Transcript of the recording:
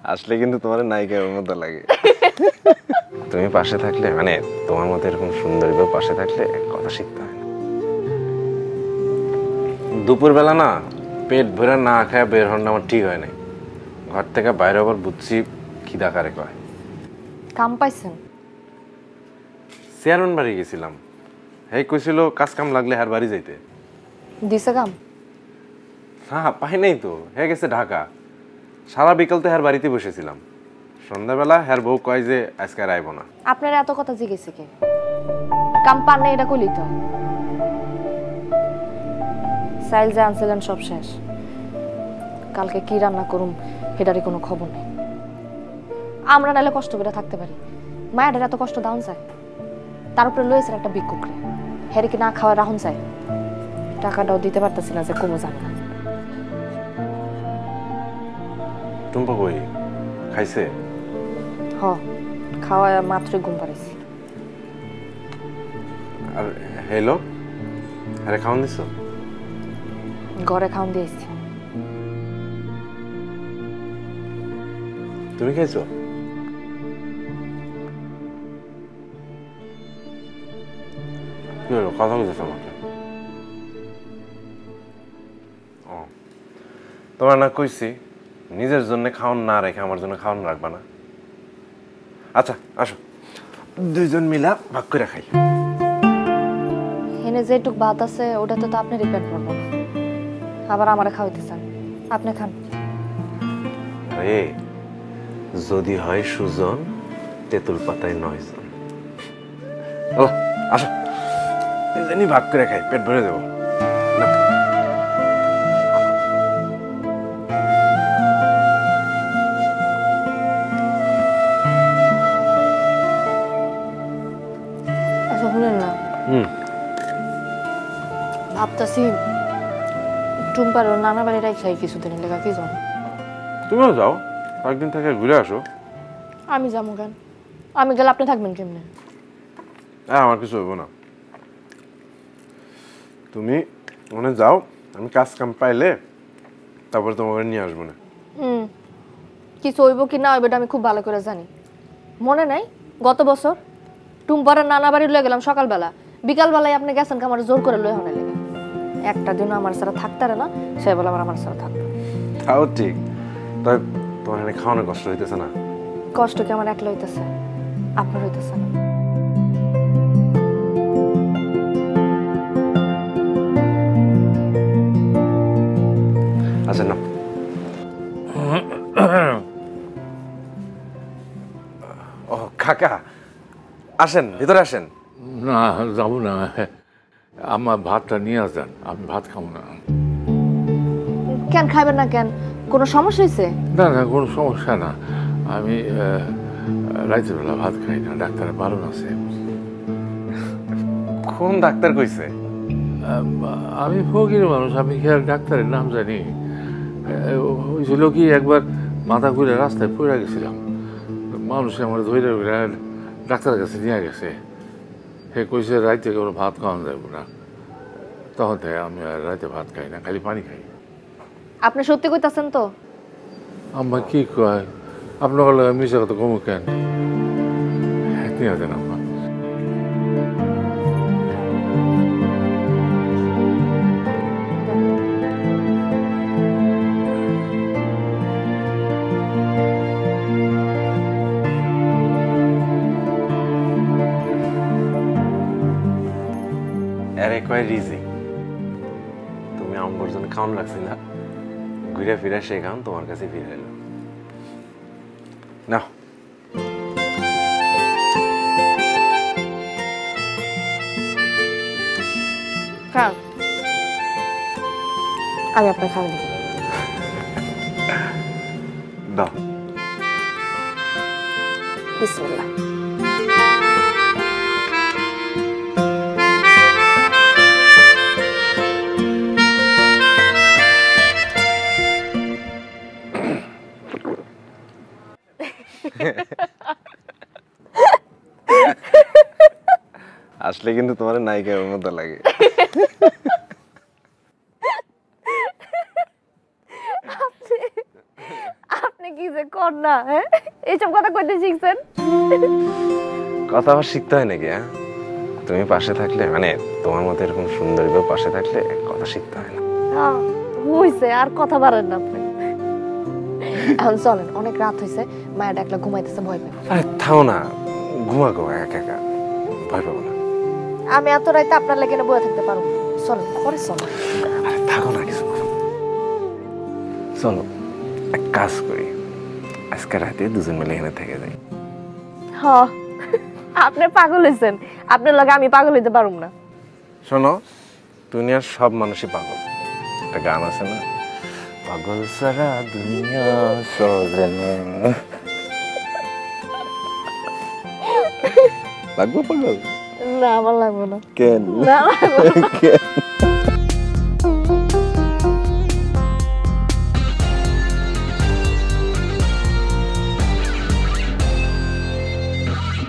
আসলে কিন্তু তোমার নায়িকার মতো লাগে। তুমি পাশে থাকলে মানে তোমার মতো এরকম সুন্দরী বউ পাশে থাকলে কথা শিখতে হয় না। দুপুরবেলা না পেট ভরে না খায় বের হন আমার ঠিক হয় নাই। ঘর থেকে বাইরে আবার বুঝছি খিদা কারে কয়। কাম পাইছেন? চেয়ারম্যান বাড়ি গেছিলাম। হেই কইছিল কাজ কাম লাগলে হার বাড়ি যাইতে। দিছে কাম? হ্যাঁ পাই নাই তো, হে গেছে ঢাকা। সারা বিকাল তো হার বাড়িতে বসেছিলাম। সন্ধ্যাবেলা হ্যার বউ কয় যে আজকে আর আইব না। আপনার এত কথা জিজ্ঞেস কে? কাম পান না এটা কইলি তো। সাইল যে আনছিলেন সব শেষ। কালকে কি রান্না করুম সেটারই কোনো খবর নেই। আমরা নাহলে কষ্ট করে থাকতে পারি, মায়ের এত কষ্ট দাউন চায়। তার উপরে লয়েছেন একটা ভিক্ষুকরে, হেরে কি না খাওয়া রাহুন চায়। টাকাটাও দিতে পারতেছি না যে কমো জানে না। টুম্পা কই খাইছে? হ, খাওয়া মাত্রই ঘুম পাড়াইছি। আর হ্যালো, আরে খাওয়ান দিছ? ঘরে খাওয়ান দিয়েছি। তুমি খাইছো? কি হলো, কথা বলতেছ আমাকে? ও, তোমার না কইছি নিজের জন্য খাওয়ান না রেখে আমার জন্য খাওয়ান রাখবা না। আচ্ছা আসো, দুইজন মিলা ভাগ করে খাই। এনে যেটুক ভাত আছে ওটাতে তো আপনারই পেট ভরবো না, আবার আমারে খাওয়াইতেছেন। আপনি খান। আরে যদি হয় সুজন, তেঁতুল পাতায় 9 জন। ও আসো, দুইজনই ভাগ করে খাই, পেট ভরে দেবো। আচ্ছা শুনেন না, ভাবতাছি টুম্পার নানা বাড়ি রাখাই কিছুদিন লেখা কি জানো। তুমিও যাও, কয়েকদিন থেকে ঘুরে আসো। আমি যাবো কেন? আমি গেলে আপনি থাকবেন কেমনে? আমার কিছু হইব না, তুমি ওখানে যাও। আমি কাজ কাম পাইলে তারপরে তোমাকে নিয়ে আসবো না। কিছু হইব কি না হইব এটা আমি খুব ভালো করে জানি। মনে নাই গত বছর টুম্পারের নানা বাড়ি লয়ে গেলাম সকালবেলা, বিকালবেলায় আপনি গেছেন আমার জোর করে লয়ে হনে লেগে। একটা দিনও আমার সারা থাকতে না, সে বলে আমার সারা থাকতো। তাও ঠিক, তাই তোমার এখানে খাওয়ানোর কষ্ট হইতেছে না? কষ্ট কি আমার একলা হইতেছে, আপনার হইতেছে না? আচ্ছা না, ও কাকা আসেন, ভিতরে আসেন। না যাবো না, আমার ভাতটা নিয়ে আসেন, আমি ভাত খাবো না। কেন খাবেন না কেন? কোনো সমস্যা হয়েছে? না না কোনো সমস্যা না, আমি রাতের বেলা ভাত খাই না, ডাক্তারের বারণ আছে। কোন ডাক্তার কইছে? আমি ফকির মানুষ, আমি কি আর ডাক্তারের নাম জানি? হয়েছিল কি একবার মাথা ঘুরে রাস্তায় পড়ে গেছিলাম, মানুষ আমার ধরে ডাক্তারের কাছে নিয়ে গেছে। সে কইছে রাইতে কোনো ভাত খাওয়ানো যাবো না, তখন থেকে আমি আর রাতে ভাত খাই না, খালি পানি খাই। আপনি সত্যি কইতাছেন তো? আম্মা কি কয়, আপনার মিশা কথা কমু কেন? নিয়ে দেন আম্মা। আরে কয় রিজিক, তুমি আমার জন্য খাওয়ান লাগছি না, ঘুরে ফিরে সে খান তোমার কাছে ফিরে এলো না। আমি আপনার খাওয়াই দিই। দাও। বিসমিল্লাহ। আসলে কিন্তু তোমার নায়িকার মতো লাগে। আপনি কি যে কর না হ্যাঁ এইসব কথা কইতে শিখছেন কথা আবার শিখতে হয় নাকি? হ্যাঁ, তুমি পাশে থাকলে, মানে তোমার মতো এরকম সুন্দরী বউ পাশে থাকলে কথা শিখতে হয় না। হ্যাঁ হইছে, আর কথা পারেন না আপনি। এখন চলেন, অনেক রাত হয়েছে, মায়ের একলা ঘুমাইতেছে, ভয় পাবে। আরে থাও না, ঘুমা গো একা একা, ভয় পাবো না। আমি এত রাইতে আপনার লেগে না বয়ে থাকতে পারবো। চলেন, পরে চলো। আরে থাকো না, কিছু করো। চলো এক কাজ করি, আজকে রাতে দুজন মিলে এখানে থেকে যাই। হ, আপনি পাগল হয়েছেন, আপনার লগে আমি পাগল হইতে পারুম না। শোনো, দুনিয়ার সব মানুষই পাগল। একটা গান আছে না, পাগল সারা দুনিয়া চলে না। লাগবো পাগল? না আমার লাগবো না। কেন? না লাগবো না। কেন?